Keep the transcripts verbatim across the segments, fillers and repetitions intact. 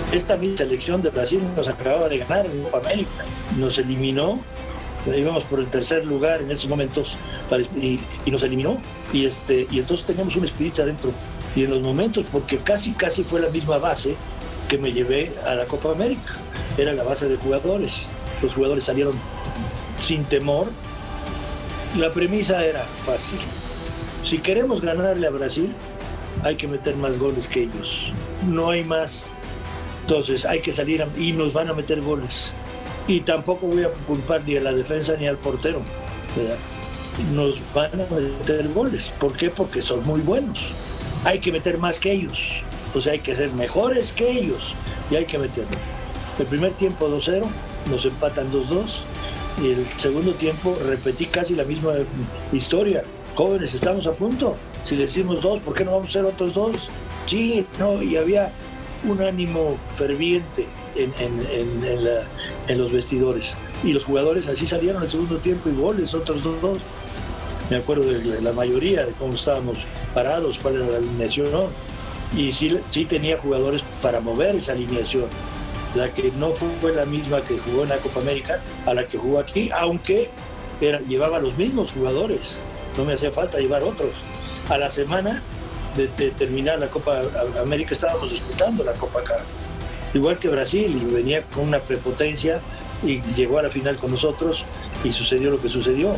Esta misma selección de Brasil nos acababa de ganar en Copa América, nos eliminó, íbamos por el tercer lugar en esos momentos y, y nos eliminó, y, este, y entonces teníamos un espíritu adentro. Y en los momentos, porque casi casi fue la misma base que me llevé a la Copa América, era la base de jugadores, los jugadores salieron sin temor. La premisa era fácil, si queremos ganarle a Brasil hay que meter más goles que ellos, no hay más, entonces hay que salir a, y nos van a meter goles, y tampoco voy a culpar ni a la defensa ni al portero, ¿verdad? Nos van a meter goles, ¿por qué? Porque son muy buenos, hay que meter más que ellos, o sea hay que ser mejores que ellos y hay que meterlo. El primer tiempo dos cero, nos empatan dos dos, y el segundo tiempo repetí casi la misma historia. Jóvenes, estamos a punto, si le decimos dos, ¿por qué no vamos a hacer otros dos? Sí, no, y había un ánimo ferviente en, en, en, en, la, en los vestidores, y los jugadores así salieron el segundo tiempo, y goles, otros dos, dos. Me acuerdo de la mayoría, de cómo estábamos parados, cuál era la alineación, ¿no? Y sí, sí tenía jugadores para mover esa alineación, la que no fue la misma que jugó en la Copa América a la que jugó aquí, aunque era, llevaba los mismos jugadores, no me hacía falta llevar otros. A la semana de, de terminar la Copa América estábamos disputando la Copa acá, igual que Brasil, y venía con una prepotencia y llegó a la final con nosotros y sucedió lo que sucedió.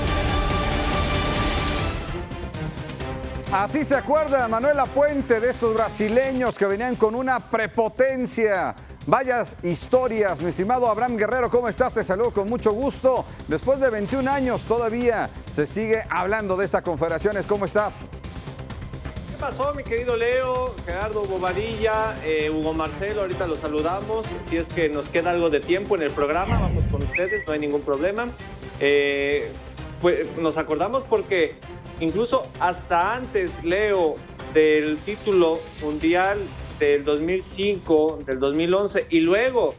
Así se acuerda Manuel Lapuente de estos brasileños que venían con una prepotencia. Vayas historias, mi estimado Abraham Guerrero, ¿cómo estás? Te saludo con mucho gusto. Después de veintiún años todavía se sigue hablando de estas confederaciones. ¿Cómo estás? ¿Qué pasó, mi querido Leo, Gerardo Bobadilla, eh, Hugo Marcelo? Ahorita los saludamos. Si es que nos queda algo de tiempo en el programa, vamos con ustedes, no hay ningún problema. Eh, pues nos acordamos porque incluso hasta antes, Leo, del título mundial del dos mil cinco, del dos mil once y luego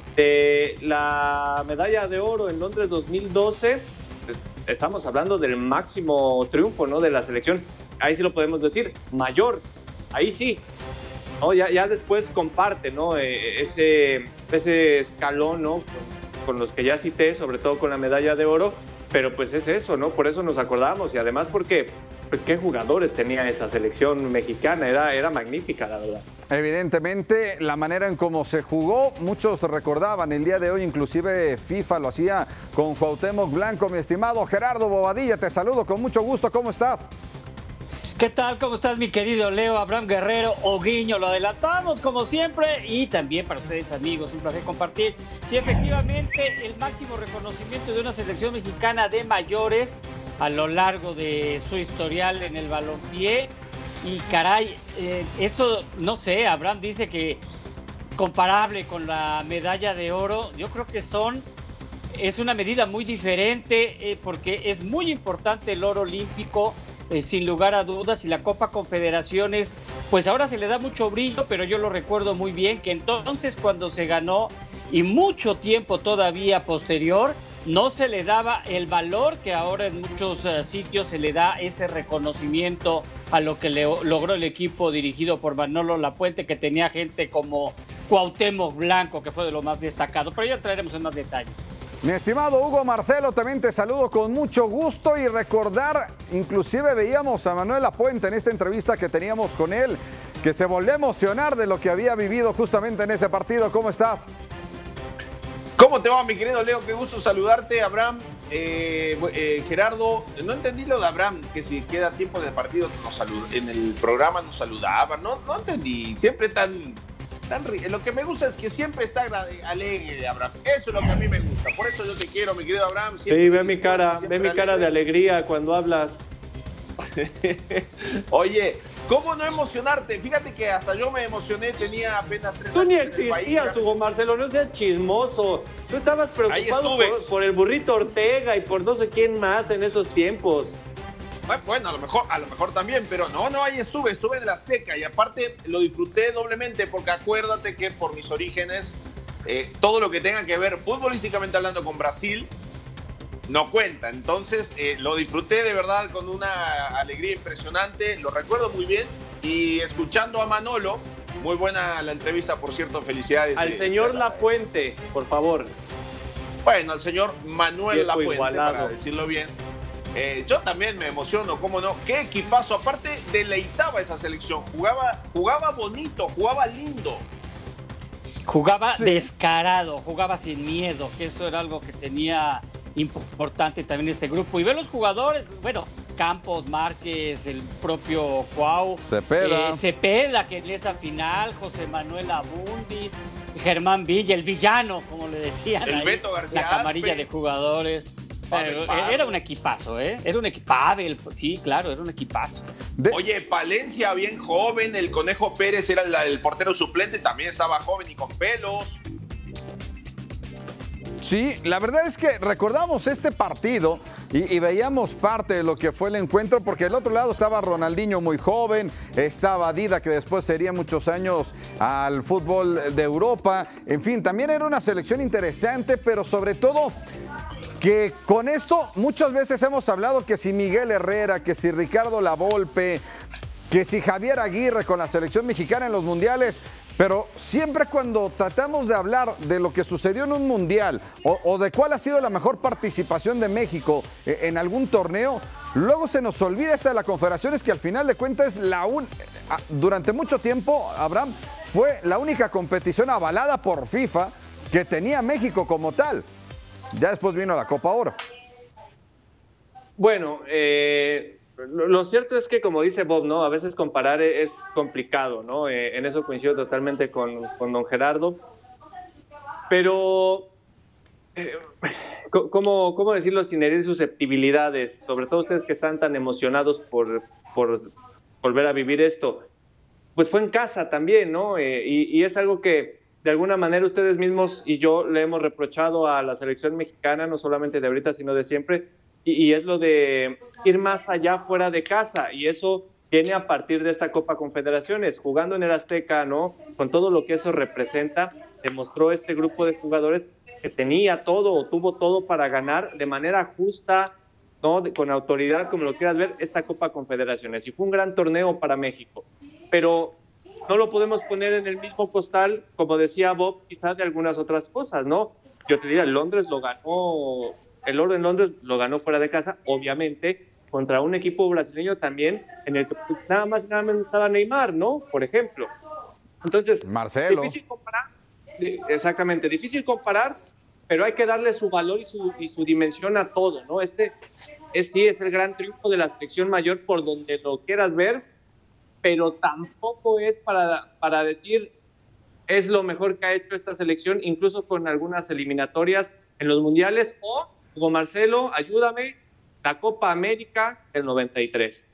de la medalla de oro en Londres dos mil doce, pues estamos hablando del máximo triunfo, ¿no?, de la selección. Ahí sí lo podemos decir, mayor, ahí sí, ¿no? Ya, ya después comparte, ¿no?, eh, ese, ese escalón, ¿no?, con, con los que ya cité, sobre todo con la medalla de oro, pero pues es eso, ¿no? Por eso nos acordamos, y además porque, pues qué jugadores tenía esa selección mexicana, era, era magnífica, la verdad. Evidentemente, la manera en cómo se jugó, muchos recordaban el día de hoy, inclusive FIFA lo hacía con Cuauhtémoc Blanco. Mi estimado Gerardo Bobadilla, te saludo con mucho gusto, ¿cómo estás? ¿Qué tal? ¿Cómo estás, mi querido Leo, Abraham Guerrero, Oguiño? Lo adelantamos como siempre, y también para ustedes, amigos, un placer compartir. Sí, efectivamente, el máximo reconocimiento de una selección mexicana de mayores a lo largo de su historial en el balompié. Y caray, eh, eso, no sé, Abraham dice que comparable con la medalla de oro, yo creo que son, es una medida muy diferente, eh, porque es muy importante el oro olímpico, eh, sin lugar a dudas, y la Copa Confederaciones, pues ahora se le da mucho brillo, pero yo lo recuerdo muy bien, que entonces cuando se ganó, y mucho tiempo todavía posterior, no se le daba el valor que ahora en muchos uh, sitios se le da ese reconocimiento a lo que le, logró el equipo dirigido por Manolo Lapuente, que tenía gente como Cuauhtémoc Blanco, que fue de lo más destacado, pero ya traeremos en más detalles. Mi estimado Hugo Marcelo, también te saludo con mucho gusto, y recordar, inclusive veíamos a Manuel Lapuente en esta entrevista que teníamos con él, que se volvió a emocionar de lo que había vivido justamente en ese partido. ¿Cómo estás? ¿Cómo te va, mi querido Leo? Qué gusto saludarte, Abraham. Eh, eh, Gerardo, no entendí lo de Abraham, que si queda tiempo en el partido, nos salud, en el programa nos saludaba. No, no entendí. Siempre tan, tan... Lo que me gusta es que siempre está alegre, Abraham. Eso es lo que a mí me gusta. Por eso yo te quiero, mi querido Abraham. Siempre sí, ve mi cara, ve mi cara de alegría cuando hablas. Oye, ¿cómo no emocionarte? Fíjate que hasta yo me emocioné, tenía apenas tres Tú años. ni existías, Hugo Marcelo, no seas chismoso. Tú estabas preocupado por, por el burrito Ortega y por no sé quién más en esos tiempos. Bueno, a lo mejor, a lo mejor también, pero no, no, ahí estuve, estuve en el Azteca, y aparte lo disfruté doblemente, porque acuérdate que por mis orígenes, eh, todo lo que tenga que ver futbolísticamente hablando con Brasil, no cuenta. Entonces eh, lo disfruté de verdad con una alegría impresionante, lo recuerdo muy bien, y escuchando a Manolo, Muy buena la entrevista, por cierto, felicidades. Al señor Lapuente, por favor. Bueno, al señor Manuel Viejo Lapuente, igualado. para decirlo bien. Eh, yo también me emociono, cómo no. Qué equipazo, aparte deleitaba esa selección. Jugaba, jugaba bonito, jugaba lindo. Jugaba Sí. descarado, jugaba sin miedo, que eso era algo que tenía importante también este grupo. Y ver los jugadores, bueno, Campos, Márquez, el propio Cuau, Cepeda. eh, Cepeda, que en esa final, José Manuel Abundis, Germán Villa, el villano, como le decían El ahí, Beto García la camarilla Aspe. de jugadores. Pavel Pero Pardo. era un equipazo, ¿eh? Era un equipazo, sí, claro, era un equipazo. De- Oye, Palencia bien joven, el Conejo Pérez era la- el portero suplente, también estaba joven y con pelos. Sí, la verdad es que recordamos este partido y, y veíamos parte de lo que fue el encuentro, porque del otro lado estaba Ronaldinho muy joven, estaba Dida, que después sería muchos años al fútbol de Europa. En fin, también era una selección interesante, pero sobre todo que con esto muchas veces hemos hablado que si Miguel Herrera, que si Ricardo Lavolpe, que si Javier Aguirre con la selección mexicana en los mundiales, pero siempre cuando tratamos de hablar de lo que sucedió en un mundial o, o de cuál ha sido la mejor participación de México eh, en algún torneo, luego se nos olvida esta de la Confederaciones, que al final de cuentas es la un... durante mucho tiempo, Abraham, fue la única competición avalada por FIFA que tenía México como tal. Ya después vino la Copa Oro. Bueno, eh, lo, lo cierto es que, como dice Bob, ¿no? A veces comparar es complicado, ¿no? Eh, en eso coincido totalmente con, con don Gerardo. Pero, eh, ¿cómo, ¿cómo decirlo sin herir susceptibilidades? Sobre todo ustedes que están tan emocionados por, por volver a vivir esto. Pues fue en casa también, ¿no? Eh, y, y es algo que de alguna manera ustedes mismos y yo le hemos reprochado a la selección mexicana, no solamente de ahorita, sino de siempre, y, y es lo de ir más allá fuera de casa, y eso viene a partir de esta Copa Confederaciones, jugando en el Azteca, ¿no? Con todo lo que eso representa, demostró este grupo de jugadores que tenía todo o tuvo todo para ganar de manera justa, ¿no? De, con autoridad, como lo quieras ver, esta Copa Confederaciones, y fue un gran torneo para México, pero no lo podemos poner en el mismo costal, como decía Bob, quizás de algunas otras cosas, ¿no? Yo te diría, Londres lo ganó, el oro en Londres lo ganó fuera de casa, obviamente, contra un equipo brasileño también, en el que nada más y nada menos estaba Neymar, ¿no? Por ejemplo. Entonces, Marcelo. difícil comparar, exactamente, difícil comparar, pero hay que darle su valor y su, y su dimensión a todo, ¿no? Este es, sí es el gran triunfo de la selección mayor por donde lo quieras ver, pero tampoco es para, para decir es lo mejor que ha hecho esta selección, incluso con algunas eliminatorias en los mundiales, o, Hugo Marcelo, ayúdame, la Copa América del noventa y tres.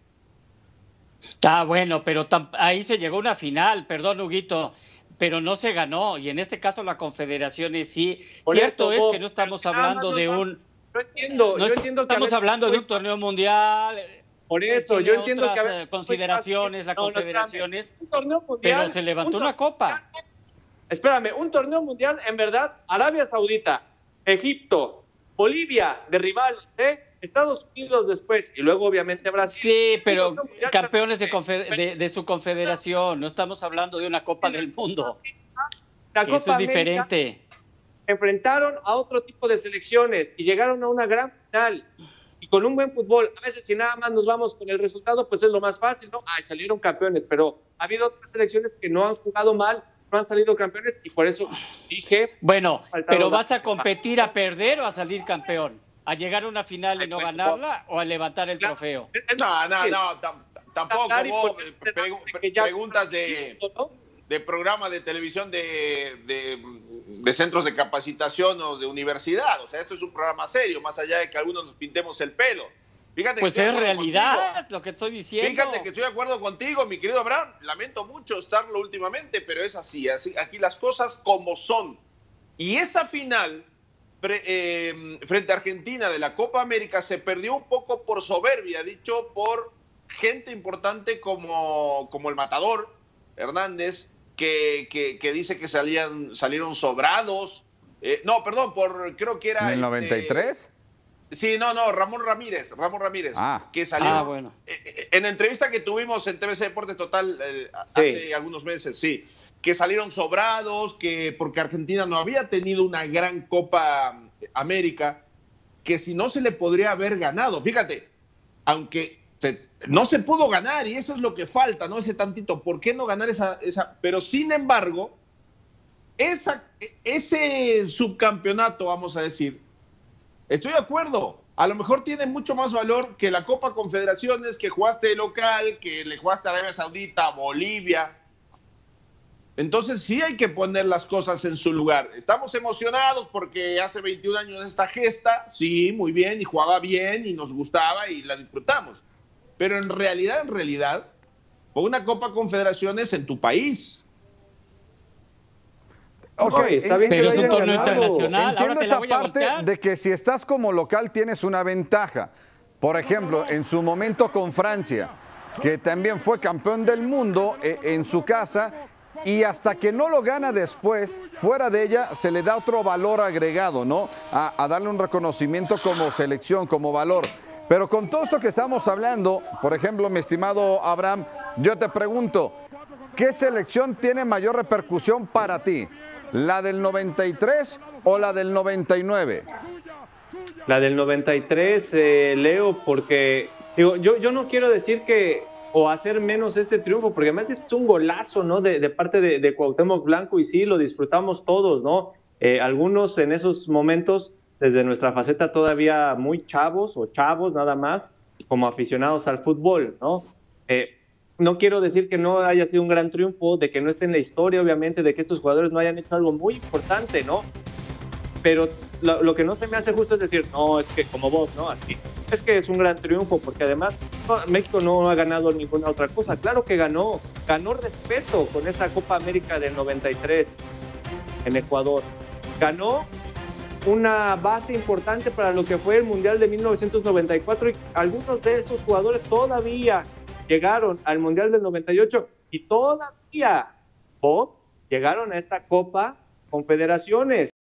Ah, bueno, pero ahí se llegó a una final, perdón, Huguito, pero no se ganó, y en este caso la Confederaciones sí. Por Cierto eso, es Bob, que no estamos pero si nada hablando más de nos un... Yo entiendo, No yo entiendo que a estamos veces hablando de muy un torneo mundial. Por eso, tiene yo entiendo que a otras, veces eh, consideraciones, la No, no, Confederaciones, espérame. Un torneo mundial, pero se levantó un una torneo copa. mundial, espérame, un torneo mundial, en verdad, Arabia Saudita, Egipto, Bolivia de rivales, ¿eh? Estados Unidos después, y luego obviamente Brasil. Sí, pero Un torneo mundial, campeones de, confe- de, de su confederación, no estamos hablando de una Copa del Mundo. La Eso Copa es América diferente. enfrentaron a otro tipo de selecciones y llegaron a una gran final. Y con un buen fútbol, a veces si nada más nos vamos con el resultado, pues es lo más fácil, ¿no? Ay, salieron campeones, pero ha habido otras selecciones que no han jugado mal, no han salido campeones, y por eso dije... Bueno, faltaron pero las- ¿vas a competir a perder o a salir campeón? ¿A llegar a una final y no ganarla o a levantar el trofeo? No, no, no, tam- tampoco, Ganar y vos, poner- pregu- que ya- preguntas de, ¿no? de programas de televisión de, de, de centros de capacitación o de universidad. O sea, esto es un programa serio, más allá de que algunos nos pintemos el pelo. Fíjate Pues que estoy es de acuerdo realidad contigo. lo que estoy diciendo. Fíjate que estoy de acuerdo contigo, mi querido Abraham. Lamento mucho estarlo últimamente, pero es así, así aquí las cosas como son. Y esa final pre, eh, frente a Argentina de la Copa América se perdió un poco por soberbia, dicho por gente importante como, como el Matador Hernández, que, que, que dice que salían, salieron sobrados. Eh, no, perdón, por creo que era... ¿En el noventa y tres? Este, Sí, no, no, Ramón Ramírez, Ramón Ramírez, Ah. que salió Ah, bueno. eh, en la entrevista que tuvimos en T V C Deportes Total eh, hace Sí. algunos meses, sí, que salieron sobrados, que porque Argentina no había tenido una gran Copa América, que si no se le podría haber ganado, fíjate, aunque se, no se pudo ganar y eso es lo que falta, ¿no? Ese tantito, ¿por qué no ganar esa, esa? Pero sin embargo, esa, ese subcampeonato, vamos a decir, estoy de acuerdo. A lo mejor tiene mucho más valor que la Copa Confederaciones, que jugaste de local, que le jugaste a Arabia Saudita, Bolivia. Entonces sí hay que poner las cosas en su lugar. Estamos emocionados porque hace veintiún años esta gesta, sí, muy bien, y jugaba bien, y nos gustaba, y la disfrutamos. Pero en realidad, en realidad, fue una Copa Confederaciones en tu país. Ok, No, y está bien que Pero lo es un hayan torneo ganado. internacional. Entiendo Ahora te la esa voy a parte voltear. de que si estás como local tienes una ventaja. Por ejemplo, en su momento con Francia, que también fue campeón del mundo eh, en su casa, y hasta que no lo gana después, fuera de ella, se le da otro valor agregado, ¿no? A, a darle un reconocimiento como selección, como valor. Pero con todo esto que estamos hablando, por ejemplo, mi estimado Abraham, yo te pregunto, ¿qué selección tiene mayor repercusión para ti? ¿La del noventa y tres o la del noventa y nueve? La del noventa y tres, eh, Leo, porque digo, yo, yo no quiero decir que o hacer menos este triunfo, porque además este es un golazo, ¿no? De, de parte de, de Cuauhtémoc Blanco, y sí, lo disfrutamos todos, ¿no? Eh, algunos en esos momentos, desde nuestra faceta todavía muy chavos o chavos nada más, como aficionados al fútbol, ¿no? Eh, no quiero decir que no haya sido un gran triunfo, de que no esté en la historia, obviamente, de que estos jugadores no hayan hecho algo muy importante, ¿no? Pero lo, lo que no se me hace justo es decir, no, es que como vos, ¿no? Aquí. Es que es un gran triunfo, porque además no, México no ha ganado ninguna otra cosa. Claro que ganó, ganó respeto con esa Copa América del noventa y tres en Ecuador. Ganó una base importante para lo que fue el Mundial de mil novecientos noventa y cuatro, y algunos de esos jugadores todavía llegaron al Mundial del noventa y ocho y todavía, Bob, llegaron a esta Copa Confederaciones.